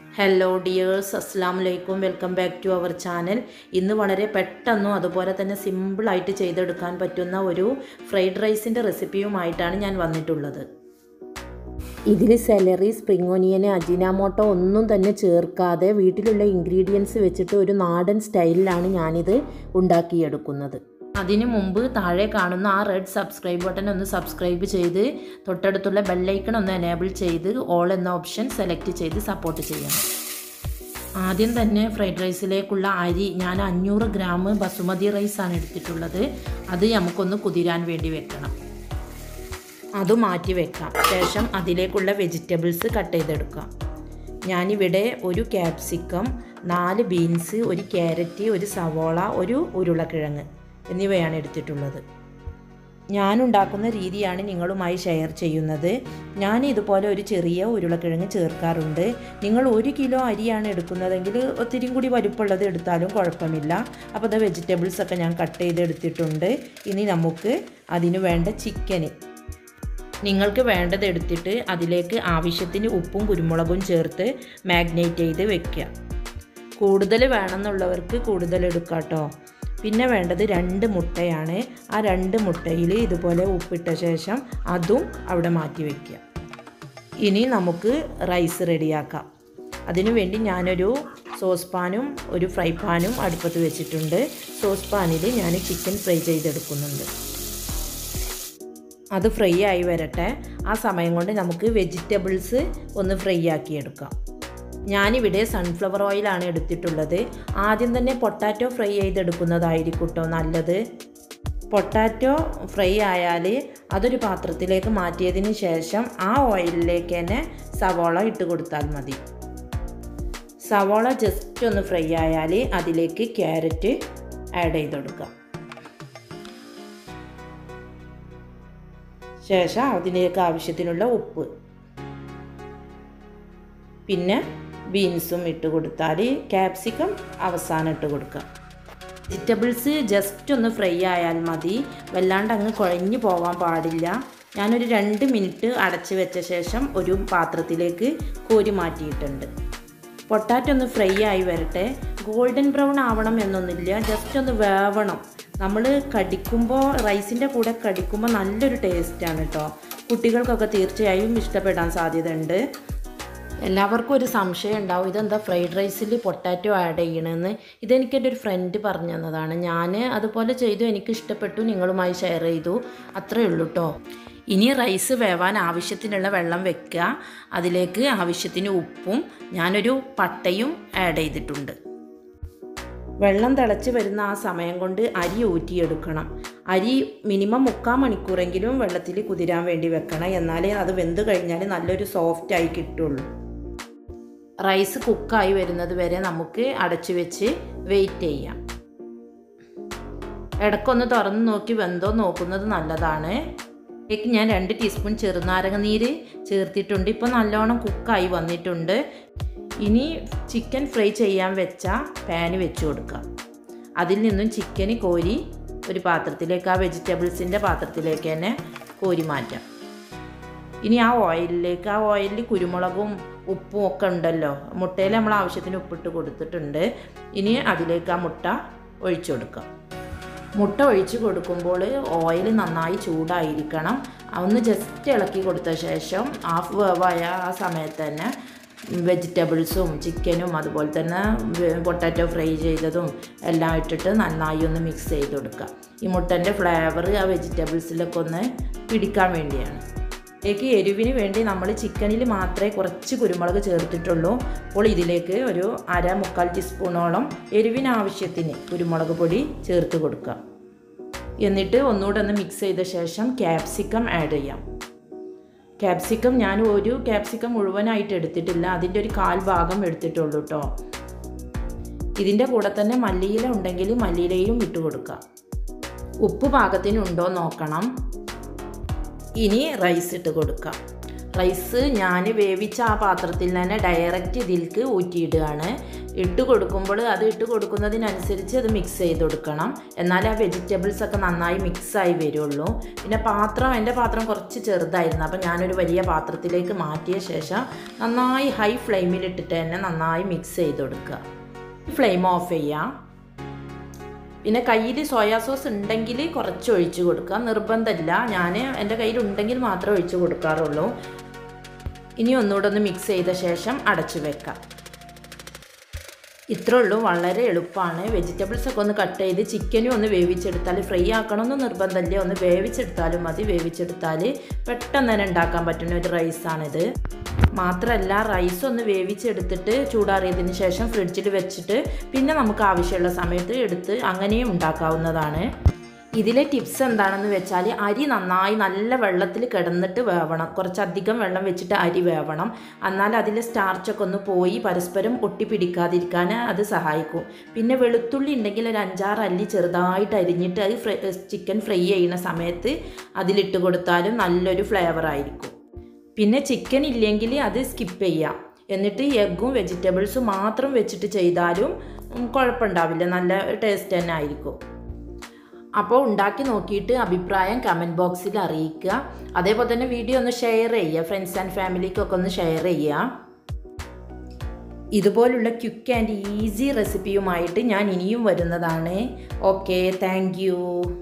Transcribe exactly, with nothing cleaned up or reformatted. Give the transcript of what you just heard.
Hello dears, Assalamu alaikum, welcome back to our channel. ഇന്ന് വളരെ പെട്ടെന്നും അതുപോലെ തന്നെ സിമ്പിൾ ആയിട്ട് ചെയ്തെടുക്കാൻ പറ്റുന്ന ഒരു ഫ്രൈഡ് റൈസിന്റെ റെസിപ്പിയുമായിട്ടാണ് ഞാൻ വന്നിട്ടുള്ളത്. ഇതിൽ സെലറി, സ്പ്രിംഗ് ഓനിയൻ, അജിനാമോട്ടോ ഒന്നും തന്നെ ചേർക്കാതെ വീട്ടിലുള്ള ഇൻഗ്രീഡിയൻസ് വെച്ചിട്ട് ഒരു നാടൻ സ്റ്റൈലിലാണ് ഞാനിത് ഉണ്ടാക്കിയെടുക്കുന്നത്. അതിനു മുമ്പ് താഴെ കാണുന്ന ആ റെഡ് സബ്സ്ക്രൈബ് ബട്ടൺ ഒന്ന് സബ്സ്ക്രൈബ് ചെയ്ത് തൊട്ടടുത്തുള്ള ബെൽ ഐക്കൺ ഒന്ന് എനേബിൾ ചെയ്ത് ഓൾ എന്ന ഓപ്ഷൻ സെലക്ട് ചെയ്ത് സപ്പോർട്ട് ചെയ്യണം. ആദ്യം തന്നെ ഫ്രൈഡ് റൈസിലേക്കുള്ള അരി ഞാൻ അഞ്ഞൂറ് ഗ്രാം ബസുമതി റൈസാണ് എടുത്തിട്ടുള്ളത്. അത് നമുക്കൊന്ന് കുതിരാൻ വേണ്ടി വെക്കണം. അത് മാറ്റി വെക്കാം. ശേഷം അതിലേക്കുള്ള വെജിറ്റബിൾസ് കട്ട് ചെയ്തെടുക്കാം. ഞാനിവിടെ ഒരു ക്യാപ്സിക്കം, നാല് ബീൻസ്, ഒരു ക്യാരറ്റ്, ഒരു സവോള, ഒരു ഉരുളക്കിഴങ്ങ് എന്നിവയാണ് എടുത്തിട്ടുള്ളത്. ഞാനുണ്ടാക്കുന്ന രീതിയാണ് നിങ്ങളുമായി ഷെയർ ചെയ്യുന്നത്. ഞാൻ ഇതുപോലെ ഒരു ചെറിയ ഉരുളക്കിഴങ്ങ് ചേർക്കാറുണ്ട്. നിങ്ങൾ ഒരു കിലോ അരിയാണ് എടുക്കുന്നതെങ്കിൽ ഒത്തിരി കൂടി വലുപ്പമുള്ളത് എടുത്താലും കുഴപ്പമില്ല. അപ്പോൾ അത് വെജിറ്റബിൾസൊക്കെ ഞാൻ കട്ട് ചെയ്തെടുത്തിട്ടുണ്ട്. ഇനി നമുക്ക് അതിന് വേണ്ട ചിക്കന് നിങ്ങൾക്ക് വേണ്ടത് എടുത്തിട്ട് അതിലേക്ക് ആവശ്യത്തിന് ഉപ്പും കുരുമുളകും ചേർത്ത് മാഗ്നേറ്റ് ചെയ്ത് വെക്കുക. കൂടുതൽ വേണമെന്നുള്ളവർക്ക് കൂടുതൽ എടുക്കാം കേട്ടോ. പിന്നെ വേണ്ടത് രണ്ട് മുട്ടയാണ്. ആ രണ്ട് മുട്ടയിൽ ഇതുപോലെ ഉപ്പിട്ട ശേഷം അതും അവിടെ മാറ്റി വയ്ക്കുക. ഇനി നമുക്ക് റൈസ് റെഡിയാക്കാം. അതിനു വേണ്ടി ഞാനൊരു സോസ് പാനും ഒരു ഫ്രൈ പാനും അടുപ്പത്ത് വെച്ചിട്ടുണ്ട്. സോസ് പാനിൽ ഞാൻ ചിക്കൻ ഫ്രൈ ചെയ്തെടുക്കുന്നുണ്ട്. അത് ഫ്രൈ ആയി വരട്ടെ. ആ സമയം കൊണ്ട് നമുക്ക് വെജിറ്റബിൾസ് ഒന്ന് ഫ്രൈ ആക്കിയെടുക്കാം. ഞാനിവിടെ സൺഫ്ലവർ ഓയിലാണ് എടുത്തിട്ടുള്ളത്. ആദ്യം തന്നെ പൊട്ടാറ്റോ ഫ്രൈ ചെയ്തെടുക്കുന്നതായിരിക്കും കേട്ടോ നല്ലത്. പൊട്ടാറ്റോ ഫ്രൈ ആയാൽ അതൊരു പാത്രത്തിലേക്ക് മാറ്റിയതിന് ശേഷം ആ ഓയിലിലേക്ക് തന്നെ സവോള ഇട്ട് കൊടുത്താൽ മതി. സവോള ജസ്റ്റ് ഒന്ന് ഫ്രൈ ആയാൽ അതിലേക്ക് ക്യാരറ്റ് ആഡ് ചെയ്ത് കൊടുക്കാം. ശേഷം അതിലേക്ക് ആവശ്യത്തിനുള്ള ഉപ്പ്, പിന്നെ ബീൻസും ഇട്ട് കൊടുത്താൽ ക്യാപ്സിക്കം അവസാനം ഇട്ട് കൊടുക്കുക. വെജിറ്റബിൾസ് ജസ്റ്റ് ഒന്ന് ഫ്രൈ ആയാൽ മതി. വല്ലാണ്ട് അങ്ങ് കുഴഞ്ഞു പോകാൻ പാടില്ല. ഞാനൊരു രണ്ട് മിനിറ്റ് അടച്ച് വെച്ച ശേഷം ഒരു പാത്രത്തിലേക്ക് കോരി മാറ്റിയിട്ടുണ്ട്. പൊട്ടാറ്റോ ഒന്ന് ഫ്രൈ ആയി വരട്ടെ. ഗോൾഡൻ ബ്രൗൺ ആവണം എന്നൊന്നുമില്ല, ജസ്റ്റ് ഒന്ന് വേവണം. നമ്മൾ കടിക്കുമ്പോൾ റൈസിൻ്റെ കൂടെ കടിക്കുമ്പോൾ നല്ലൊരു ടേസ്റ്റാണ് കേട്ടോ. കുട്ടികൾക്കൊക്കെ തീർച്ചയായും ഇഷ്ടപ്പെടാൻ സാധ്യതയുണ്ട്. എല്ലാവർക്കും ഒരു സംശയം ഉണ്ടാവും, ഇതെന്താ ഫ്രൈഡ് റൈസിൽ പൊട്ടാറ്റോ ആഡ് ചെയ്യണമെന്ന്. ഇതെനിക്ക് എൻ്റെ ഒരു ഫ്രണ്ട് പറഞ്ഞു തന്നതാണ്. ഞാൻ അതുപോലെ ചെയ്തു, എനിക്ക് ഇഷ്ടപ്പെട്ടു, നിങ്ങളുമായി ഷെയർ ചെയ്തു. അത്രയേ ഉള്ളൂ കേട്ടോ. ഇനി റൈസ് വേവാൻ ആവശ്യത്തിനുള്ള വെള്ളം വെക്കുക. അതിലേക്ക് ആവശ്യത്തിന് ഉപ്പും ഞാനൊരു പട്ടയും ആഡ് ചെയ്തിട്ടുണ്ട്. വെള്ളം തിളച്ച് വരുന്ന ആ സമയം കൊണ്ട് അരി ഊറ്റിയെടുക്കണം. അരി മിനിമം മുക്കാൽ മണിക്കൂറെങ്കിലും വെള്ളത്തിൽ കുതിരാൻ വേണ്ടി വെക്കണം. എന്നാലേ അത് വെന്ത് കഴിഞ്ഞാൽ നല്ലൊരു സോഫ്റ്റായി കിട്ടുള്ളൂ. റൈസ് കുക്കായി വരുന്നത് വരെ നമുക്ക് അടച്ചു വെച്ച് വെയിറ്റ് ചെയ്യാം. ഇടയ്ക്കൊന്ന് തുറന്ന് നോക്കി വെന്തോ നോക്കുന്നത് നല്ലതാണ്. ഇതിലേക്ക് ഞാൻ രണ്ട് ടീസ്പൂൺ ചെറുനാരങ്ങ നീര് ചേർത്തിട്ടുണ്ട്. ഇപ്പോൾ നല്ലോണം കുക്കായി വന്നിട്ടുണ്ട്. ഇനി ചിക്കൻ ഫ്രൈ ചെയ്യാൻ വെച്ച പാന് വെച്ച് കൊടുക്കുക. അതിൽ നിന്നും ചിക്കന് കോരി ഒരു പാത്രത്തിലേക്ക്, ആ വെജിറ്റബിൾസിൻ്റെ പാത്രത്തിലേക്ക് തന്നെ കോരി മാറ്റാം. ഇനി ആ ഓയിലിലേക്ക്, ആ ഓയിലിൽ കുരുമുളകും ഉപ്പും ഒക്കെ ഉണ്ടല്ലോ, മുട്ടയിൽ നമ്മൾ ആവശ്യത്തിന് ഉപ്പിട്ട് കൊടുത്തിട്ടുണ്ട്. ഇനി അതിലേക്ക് ആ മുട്ട ഒഴിച്ചു കൊടുക്കാം. മുട്ട ഒഴിച്ച് കൊടുക്കുമ്പോൾ ഓയിൽ നന്നായി ചൂടായിരിക്കണം. ഒന്ന് ജസ്റ്റ് ഇളക്കി കൊടുത്ത ശേഷം ഹാഫ് വേവായ ആ സമയത്ത് തന്നെ വെജിറ്റബിൾസും ചിക്കനും അതുപോലെ തന്നെ പൊട്ടാറ്റോ ഫ്രൈ ചെയ്തതും എല്ലാം ഇട്ടിട്ട് നന്നായി ഒന്ന് മിക്സ് ചെയ്ത് കൊടുക്കുക. ഈ മുട്ടൻ്റെ ഫ്ലേവർ ആ വെജിറ്റബിൾസിലൊക്കെ ഒന്ന് പിടിക്കാൻ വേണ്ടിയാണ്. ഇതിലേക്ക് എരിവിന് വേണ്ടി നമ്മൾ ചിക്കനിൽ മാത്രമേ കുറച്ച് കുരുമുളക് ചേർത്തിട്ടുള്ളൂ. അപ്പോൾ ഇതിലേക്ക് ഒരു അര മുക്കാൽ ടീസ്പൂണോളം എരിവിന് ആവശ്യത്തിന് കുരുമുളക് പൊടി ചേർത്ത് കൊടുക്കുക. എന്നിട്ട് ഒന്നുകൂടെ ഒന്ന് മിക്സ് ചെയ്ത ശേഷം ക്യാപ്സിക്കം ആഡ് ചെയ്യാം. ക്യാപ്സിക്കം ഞാൻ ഒരു ക്യാപ്സിക്കം മുഴുവനായിട്ട് എടുത്തിട്ടില്ല, അതിൻ്റെ ഒരു കാൽ ഭാഗം എടുത്തിട്ടുള്ളൂ കേട്ടോ. ഇതിൻ്റെ കൂടെ തന്നെ മല്ലിയില ഉണ്ടെങ്കിൽ മല്ലിയിലയും ഇട്ട് കൊടുക്കുക. ഉപ്പ് പാകത്തിനുണ്ടോ നോക്കണം. ഇനി റൈസ് ഇട്ട് കൊടുക്കാം. റൈസ് ഞാൻ വേവിച്ച ആ പാത്രത്തിൽ തന്നെ ഡയറക്റ്റ് ഇതിലേക്ക് ഊറ്റിയിടുകയാണ്. ഇട്ട് കൊടുക്കുമ്പോൾ അത് ഇട്ട് കൊടുക്കുന്നതിനനുസരിച്ച് അത് മിക്സ് ചെയ്ത് കൊടുക്കണം. എന്നാലേ ആ വെജിറ്റബിൾസ് ഒക്കെ നന്നായി മിക്സായി വരുള്ളൂ. പിന്നെ പാത്രം, എൻ്റെ പാത്രം കുറച്ച് ചെറുതായിരുന്നു, അപ്പോൾ ഞാനൊരു വലിയ പാത്രത്തിലേക്ക് മാറ്റിയ ശേഷം നന്നായി ഹൈ ഫ്ലെയിമിലിട്ടിട്ട് തന്നെ നന്നായി മിക്സ് ചെയ്ത് കൊടുക്കുക. ഫ്ലെയിം ഓഫ് ചെയ്യാം. പിന്നെ കയ്യിൽ സോയാ സോസ് ഉണ്ടെങ്കിൽ കുറച്ച് ഒഴിച്ച് കൊടുക്കുക, നിർബന്ധമില്ല. ഞാൻ എൻ്റെ കയ്യിൽ ഉണ്ടെങ്കിൽ മാത്രമേ ഒഴിച്ച് കൊടുക്കാറുള്ളൂ. ഇനി ഒന്നുകൂടെ ഒന്ന് മിക്സ് ചെയ്ത ശേഷം അടച്ചു വെക്കാം. ഇത്രേ ഉള്ളൂ, വളരെ എളുപ്പമാണ്. വെജിറ്റബിൾസൊക്കെ ഒന്ന് കട്ട് ചെയ്ത് ചിക്കനും ഒന്ന് വേവിച്ചെടുത്താൽ, ഫ്രൈ ആക്കണമെന്ന് നിർബന്ധമില്ല, ഒന്ന് വേവിച്ചെടുത്താലും മതി. വേവിച്ചെടുത്താൽ പെട്ടെന്ന് തന്നെ ഉണ്ടാക്കാൻ പറ്റുന്ന ഒരു റൈസാണിത്. മാത്രമല്ല റൈസ് ഒന്ന് വേവിച്ചെടുത്തിട്ട് ചൂടാറിയതിന് ശേഷം ഫ്രിഡ്ജിൽ വെച്ചിട്ട് പിന്നെ നമുക്ക് ആവശ്യമുള്ള സമയത്ത് എടുത്ത് അങ്ങനെയും ഉണ്ടാക്കാവുന്നതാണ്. ഇതിലെ ടിപ്സ് എന്താണെന്ന് വെച്ചാൽ അരി നന്നായി നല്ല വെള്ളത്തിൽ കിടന്നിട്ട് വേവണം. കുറച്ചധികം വെള്ളം വെച്ചിട്ട് അരി വേവണം. എന്നാൽ അതിലെ സ്റ്റാർച്ചൊക്കെ ഒന്ന് പോയി പരസ്പരം ഒട്ടിപ്പിടിക്കാതിരിക്കാൻ അത് സഹായിക്കും. പിന്നെ വെളുത്തുള്ളി ഉണ്ടെങ്കിൽ ഒരു അഞ്ചാറ് അല്ലി ചെറുതായിട്ട് അരിഞ്ഞിട്ട് അത് ഫ്രൈ ചിക്കൻ ഫ്രൈ ചെയ്യുന്ന സമയത്ത് അതിലിട്ട് കൊടുത്താലും നല്ലൊരു ഫ്ലേവറായിരിക്കും. പിന്നെ ചിക്കൻ ഇല്ലെങ്കിൽ അത് സ്കിപ്പ് ചെയ്യാം. എന്നിട്ട് എഗ്ഗും വെജിറ്റബിൾസും മാത്രം വെച്ചിട്ട് ചെയ്താലും കുഴപ്പമുണ്ടാവില്ല, നല്ല ടേസ്റ്റ് തന്നെ ആയിരിക്കും. അപ്പോൾ ഉണ്ടാക്കി നോക്കിയിട്ട് അഭിപ്രായം കമൻറ്റ് ബോക്സിൽ അറിയിക്കുക. അതേപോലെ തന്നെ വീഡിയോ ഒന്ന് ഷെയർ ചെയ്യുക, ഫ്രണ്ട്സ് ആൻഡ് ഫാമിലിക്കൊക്കെ ഒന്ന് ഷെയർ ചെയ്യുക. ഇതുപോലുള്ള ക്വിക്ക് ആൻഡ് ഈസി റെസിപ്പിയുമായിട്ട് ഞാൻ ഇനിയും വരുന്നതാണ്. Okay, thank U.